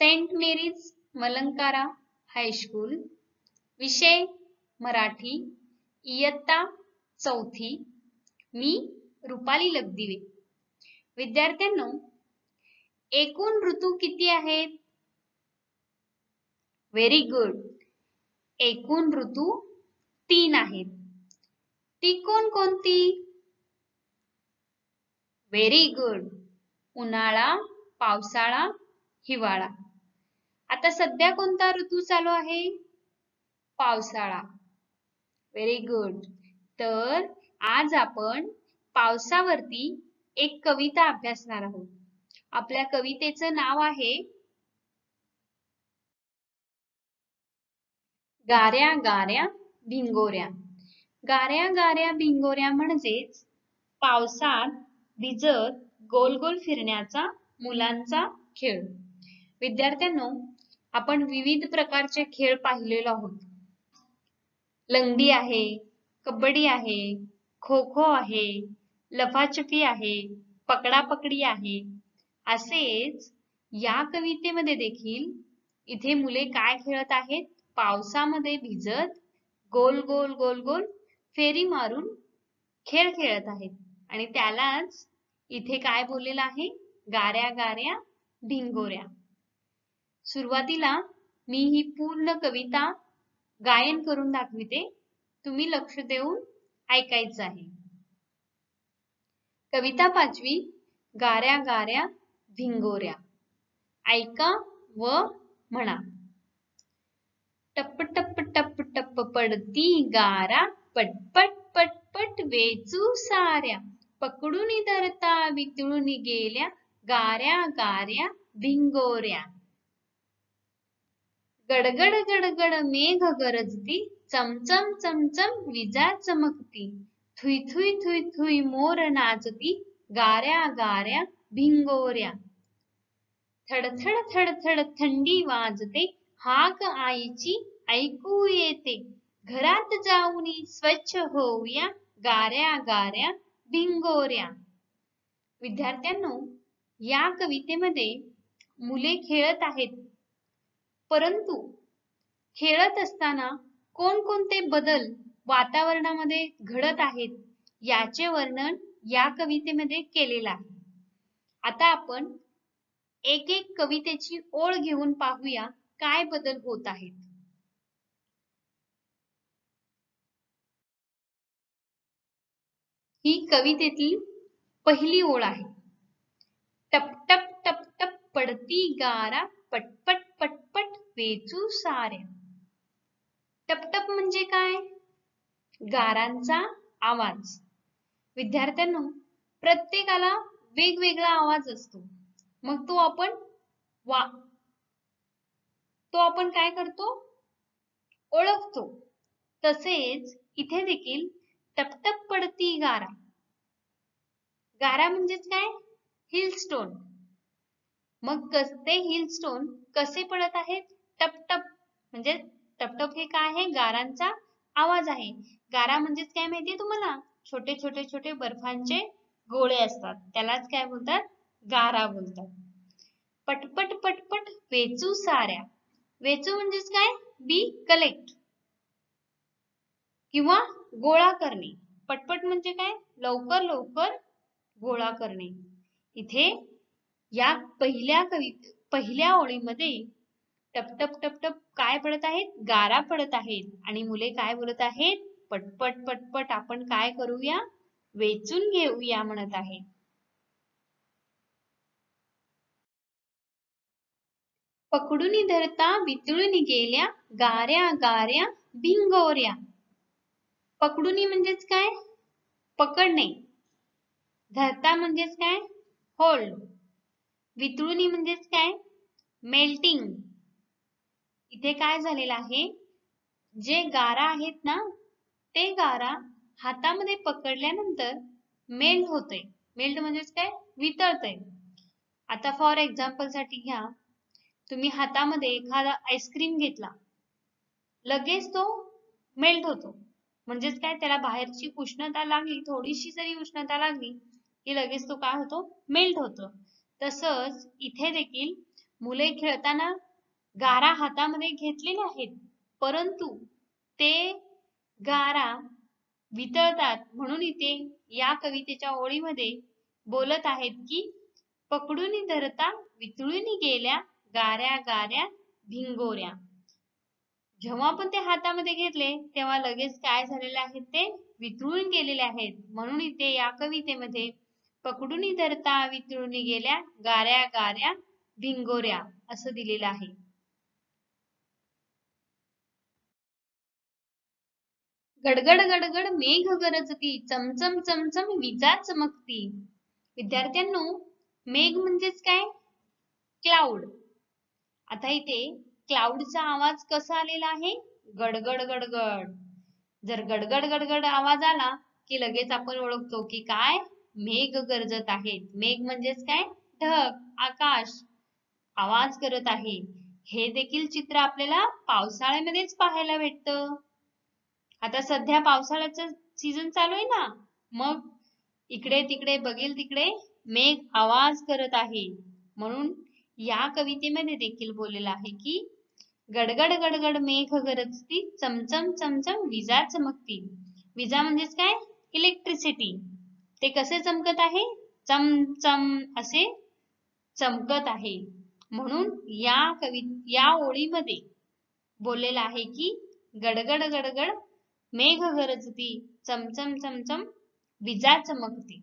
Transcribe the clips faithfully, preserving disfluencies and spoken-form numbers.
Saint marriage Malankara high school, विषय मराठी, इयत्ता चौथी. मी रुपाली लगदिवे. विद्यार्थ्यांनो, एकूण ऋतू किती आहेत? Very good. एकूण ऋतू तीन आहेत. ती कोणकोणती? Very good. उन्हाळा, पावसाळा, हिवाळा. आता सध्या कोणता ऋतू चालू आहे? पावसाळा. Very good. तर आज आपण पावसावरती एक कविता अभ्यासणार आहोत. आपल्या कवितेचं नाव आहे गाऱ्या गाऱ्या भिंगोऱ्या. गाऱ्या गाऱ्या भिंगोऱ्या म्हणजेच पावसात भिजत गोल गोल फिरण्याचा मुलांचा खेळ. विद्यार्थ्यांनो, आपण विविध प्रकारचे खेळ पाहिलेलो आहोत. लंगडी आहे, कबड्डी आहे, खो खो आहे, लपाछपी आहे, पकडापकडी आहे. असेच या कवितेमध्ये देखील इथे मुले काय खेळत आहेत? पावसामध्ये भिजत गोल गोल गोल गोल फेरी मारून खेळ खेळत आहेत. आणि त्यालाच इथे काय बोललेलं आहे? गाऱ्या गाऱ्या भिंगोऱ्या. सुरुवातीला मी ही पूर्ण कविता गायन करून दाखविते. तुम्ही लक्ष देऊन ऐकायचं आहे. कविता पाचवी, गाऱ्या गाऱ्या भिंगोऱ्या. ऐका व म्हणा. टप टप टप टप पडती गारा, पटपट पटपट वेचू साऱ्या. पकडून धरता वितळून गेल्या, गाऱ्या गाऱ्या भिंगोऱ्या. गडगड गडगड मेघ गरजती, चमचम चमचम विजा चमकती. थुई थुई थुई थुई मोर नाचती, गाऱ्या गाऱ्या भिंगोऱ्या. थडथड थडथड थंडी वाजते, हाक आईची ऐकू येते. घरात जाऊनी स्वच्छ होऊया, गाऱ्या गाऱ्या भिंगोऱ्या. विद्यार्थ्यांनो, या कवितेमध्ये मुले खेळत आहेत. परंतु खेळत असताना कोणकोणते बदल वातावरणामध्ये घडत आहेत याचे वर्णन या कवितेमध्ये केलेलं आहे. आता आपण एक एक कवितेची ओळ घेऊन पाहूया काय बदल होत आहेत. ही कवितेतील पहिली ओळ आहे. टप टप टप टप पडती गारा, पटपट पटपट वेचू साऱ्या. टपटप म्हणजे काय? गारांचा आवाज. विद्यार्थ्यांनो, प्रत्येकाला वेगवेगळा आवाज असतो. मग तो आपण वा तो आपण काय करतो? ओळखतो. तसेच इथे देखील टपटप पडती गारा. गारा म्हणजेच काय? Hill stone. मग ते हिल स्टोन कसे पडत आहेत? टपटप. म्हणजे टपटप हे काय आहे? गारांचा आवाज आहे. गारा म्हणजेच काय माहितीये तुम्हाला? छोटे छोटे छोटे बर्फांचे गोळे असतात. त्यालाच काय बोलतात? गारा बोलतात. पटपट पटपट वेचू साऱ्या. वेचू म्हणजेच काय? बी कलेक्ट किंवा गोळा करणे. पटपट म्हणजे काय? लवकर लवकर गोळा करणे. इथे या पहिल्या कविते पहिल्या ओळीमध्ये टपटप टपटप काय पडत आहेत? गारा पडत आहेत. आणि मुले काय बोलत आहेत? पटपट पटपट आपण काय करूया? वेचून घेऊया म्हणत आहे. पकडून धरता वितळून गेल्या, गाऱ्या गाऱ्या भिंगोऱ्या. पकडून म्हणजेच काय? पकडणे. धरता म्हणजेच काय? होल्ड. वितळून म्हणजेच काय? मेल्टिंग. इथे काय झालेलं आहे? जे गारा आहेत ना, ते गारा हातामध्ये पकडल्यानंतर मेल्ट होते. मेल्ट म्हणजेच काय? वितळते. आता फॉर एक्झाम्पल साठी घ्या, तुम्ही हातामध्ये एखादा आईस्क्रीम घेतला, लगेच तो मेल्ट होतो. म्हणजेच काय? त्याला बाहेरची उष्णता लागली, थोडीशी जरी उष्णता लागली की लगेच तो काय होतो? मेल्ट होतो. तसंच इथे देखील मुले खेळताना गारा हातामध्ये घेतलेले आहेत, परंतु ते गारा वितळतात. म्हणून इथे या कवितेच्या ओळीमध्ये बोलत आहेत की पकडून धरता वितळून गेल्या गाऱ्या गाऱ्या भिंगोऱ्या. जेव्हा पण ते हातामध्ये घेतले तेव्हा लगेच काय झालेले आहेत, ते वितळून गेलेले आहेत. म्हणून इथे या कवितेमध्ये पकडून धरता वितळून गेल्या गाऱ्या गाऱ्या भिंगोऱ्या असं दिलेलं आहे. गडगड गडगड मेघ गरजती, चमचम चमचम विजा चमकती. विद्यार्थ्यांनो, मेघ म्हणजेच काय? क्लाउड. आता इथे क्लाउडचा आवाज कसा आलेला आहे? गडगड गडगड. जर गडगड गडगड आवाज आला की लगेच आपण ओळखतो की काय? मेघ गरजत आहेत. मेघ म्हणजेच काय? ढग, आकाश आवाज करत आहे. हे देखील चित्र आपल्याला पावसाळ्यामध्येच पाहायला भेटतं. आता सध्या पावसाळ्याचं सीझन चालू आहे ना, मग इकडे तिकडे बघेल तिकडे मेघ आवाज करत आहे. म्हणून या कवितेमध्ये देखील बोललेलं आहे की गडगड गडगड मेघ गरजती, चमचम चमचम विजा चमकती. विजा म्हणजेच काय? इलेक्ट्रिसिटी. ते कसे चमकत आहे? चमचम असे चमकत आहे. म्हणून या कवि या ओळीमध्ये बोललेलं आहे की गडगड गडगड मेघ गरजती, चमचम चमचम विजा चमकती.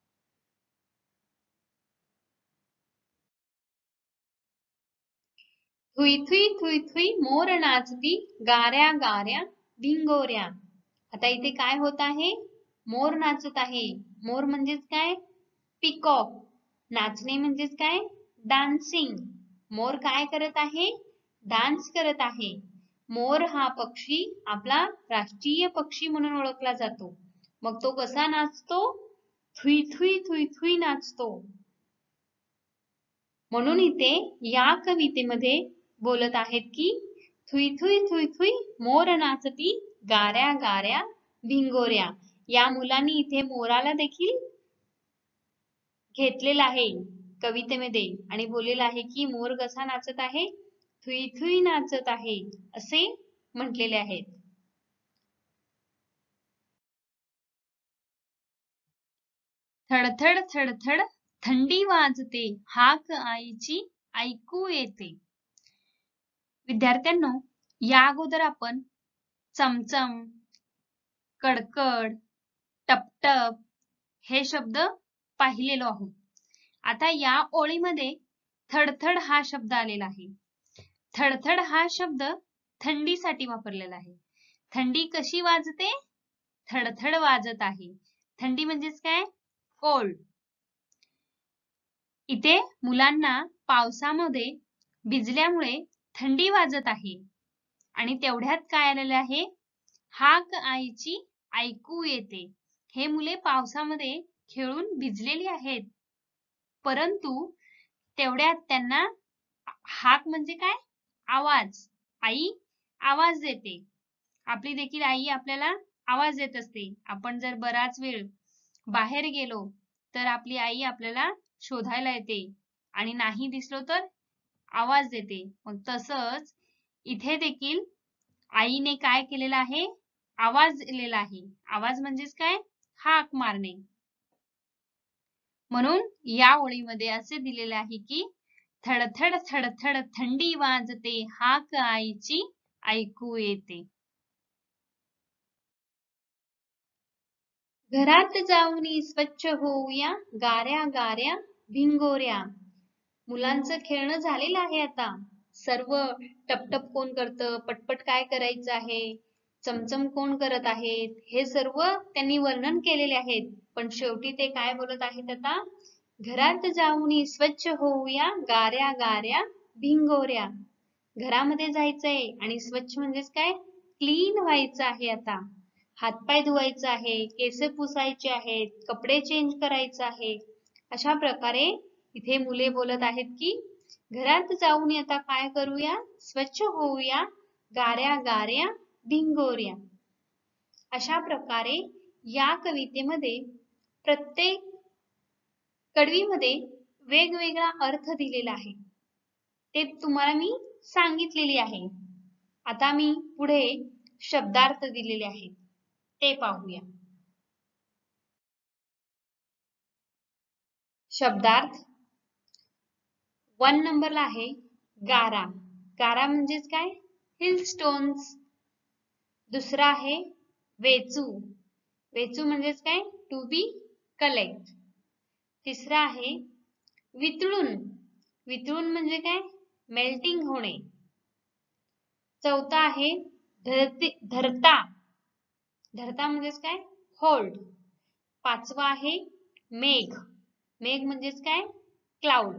थुई थुई थुई थुई मोर नाचती, गाऱ्या गाऱ्या भिंगोऱ्या. आता इथे काय होत आहे? मोर नाचत आहे. मोर म्हणजेच काय? पिकॉक. नाचणे म्हणजेच काय? डान्सिंग. मोर काय करत आहे? डान्स करत आहे. मोर हा पक्षी आपला राष्ट्रीय पक्षी म्हणून ओळखला जातो. मग तो कसा नाचतो? थुई थुई थुई थुई नाचतो. म्हणून इथे या कवितेमध्ये बोलत आहेत की थुई थुई थुई थुई मोर नाचती, गाऱ्या गाऱ्या भिंगोऱ्या. या मुलांनी इथे मोराला देखील घेतलेला आहे कवितेमध्ये आणि बोललेलं आहे की मोर कसा नाचत आहे? थुई थुई नाचत आहे असे म्हटलेले आहेत. थडथड थडथड थंडी वाजते, हाक आईची ऐकू येते. विद्यार्थ्यांनो, या अगोदर आपण चमचम, कडकड, टपटप हे शब्द पाहिलेलो आहोत. आता या ओळीमध्ये थडथड हा शब्द आलेला आहे. थडथड हा शब्द थंडीसाठी वापरलेला आहे. थंडी कशी वाजते? थडथड वाजत आहे. थंडी म्हणजेच काय? कोल्ड. इथे मुलांना पावसामध्ये भिजल्यामुळे थंडी वाजत आहे आणि तेवढ्यात काय आलेले आहे? हाक आईची ऐकू येते. हे मुले पावसामध्ये खेळून भिजलेली आहेत, परंतु तेवढ्यात त्यांना हाक म्हणजे काय? आवाज. आई आवाज देते. आपली देखील आई आपल्याला आवाज देत असते. आपण जर बराच वेळ बाहेर गेलो तर आपली आई आपल्याला शोधायला येते आणि नाही दिसलो तर आवाज देते. मग तसंच इथे देखील आईने काय केलेलं आहे? आवाज दिलेला आहे. आवाज म्हणजेच काय? हाक मारणे. म्हणून या ओळीमध्ये असे दिलेले आहे की थडथड थडथड थंडी वाजते, हाक आईची ऐकू येते. घरात जाऊनी स्वच्छ होऊया, गाऱ्या गाऱ्या भिंगोऱ्या. मुलांचं खेळणं झालेलं आहे आता. सर्व टपटप कोण करतं, पटपट काय करायचं आहे, चमचम कोण करत आहेत, हे सर्व त्यांनी वर्णन केलेले आहेत. पण शेवटी ते काय बोलत आहेत आता? घरात जाऊनी स्वच्छ होऊया, गाऱ्या गाऱ्या भिंगोऱ्या. घरामध्ये जायचंय आणि स्वच्छ म्हणजेच काय? क्लीन व्हायचं आहे. आता हातपाय धुवायचं आहे, केस पुसायचे आहेत, कपडे चेंज करायचं आहे. अशा प्रकारे इथे मुले बोलत आहेत की घरात जाऊन आता काय करूया? स्वच्छ होऊया, गाऱ्या गाऱ्या भिंगोऱ्या. अशा प्रकारे या कवितेमध्ये प्रत्येक कडवीमध्ये वेगवेगळा अर्थ दिलेला आहे. ते तुम्हाला मी सांगितलेली आहे. आता मी पुढे शब्दार्थ दिलेले आहेत ते पाहूया. शब्दार्थ वन नंबरला आहे गारा. गारा म्हणजेच काय? Hill stones. दुसरा आहे वेचू. वेचू म्हणजेच काय? To be collect. तिसरा आहे वितळून. वितळून म्हणजे काय? मेल्टिंग होणे. चौथा आहे धरती धरता. धरता म्हणजेच काय? होल्ड. पाचवा आहे मेघ. मेघ म्हणजेच काय? क्लाउड.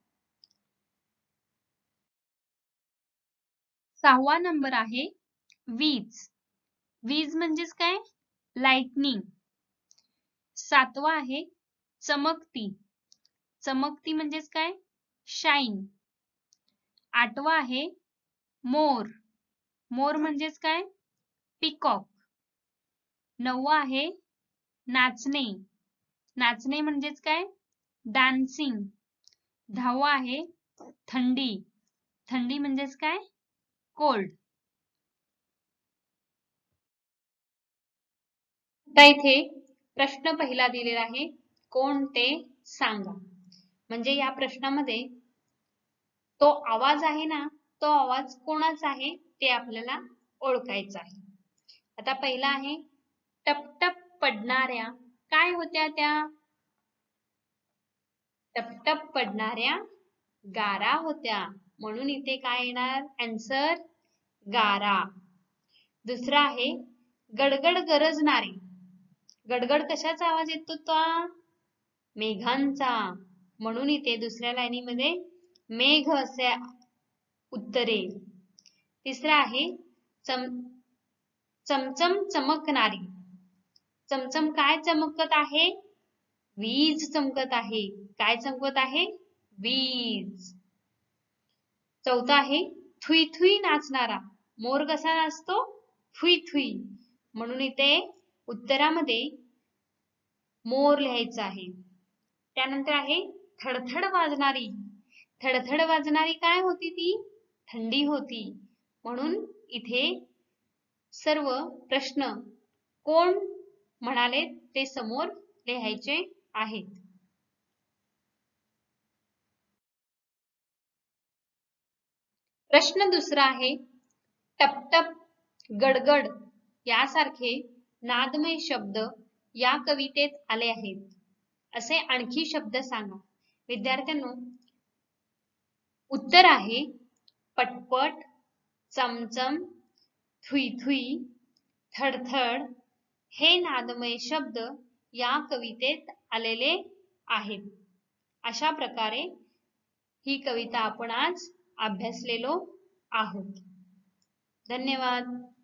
सहावा नंबर आहे वीज. वीज म्हणजेच काय? लाइटनिंग. सातवा आहे चमकती. चमकती म्हणजेच काय? शाईन. आठवा आहे मोर. मोर म्हणजेच काय? पिकॉक. नववा आहे नाचणे. नाचणे म्हणजेच काय? डान्सिंग. दहावा आहे थंडी. थंडी म्हणजेच काय? कोल्ड. आता इथे प्रश्न पहिला दिलेला आहे, कोण ते सांगा. म्हणजे या प्रश्नामध्ये तो आवाज आहे ना, तो आवाज कोणाचा आहे ते आपल्याला ओळखायचं आहे. आता पहिला आहे टपटप पडणाऱ्या काय होत्या त्या? टपटप पडणाऱ्या गारा होत्या. म्हणून इथे काय येणार? आन्सर गारा. दुसरा आहे गडगड गरजणारे. गडगड कशाचा आवाज येतो? तो मेघांचा. म्हणून इथे दुसऱ्या लाईनीमध्ये मेघ असे उत्तर येईल. तिसरा आहे चम चमचम चमकणारी. चमचम काय चमकत आहे? वीज चमकत आहे. काय चमकत आहे? वीज. चौथा आहे थुई थुई नाचणारा. मोर कसा नाचतो? Thuy Thuy. म्हणून इथे उत्तरामध्ये मोर लिहायचं आहे. त्यानंतर आहे थडथड वाजणारी. थडथड वाजणारी काय होती ती? थंडी होती. म्हणून इथे सर्व प्रश्न कोण म्हणाले ते समोर लिहायचे आहेत. प्रश्न दुसरा आहे टपटप, गडगड यासारखे नादमय शब्द या कवितेत आले आहेत. असे आणखी शब्द सांगा. विद्यार्थ्यांनो, उत्तर आहे पटपट, चमचम, थुई थुई, थडथड हे नादमय शब्द या कवितेत आलेले आहेत. अशा प्रकारे ही कविता आपण आज अभ्यासलेलो आहोत. धन्यवाद.